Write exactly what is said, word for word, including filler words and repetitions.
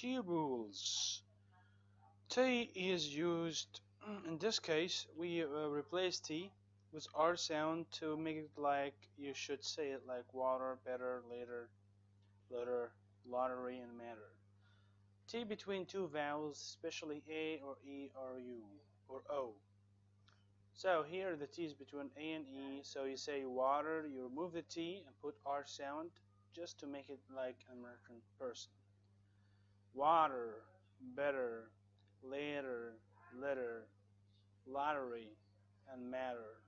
T rules. T is used. In this case, we uh, replace T with R sound to make it like you should say it, like water, better, later, letter, lottery, and matter. T between two vowels, especially A or E or U or O. So here the T is between A and E, so you say water, you remove the T and put R sound just to make it like an American person. Water, better, later, letter, lottery, and matter.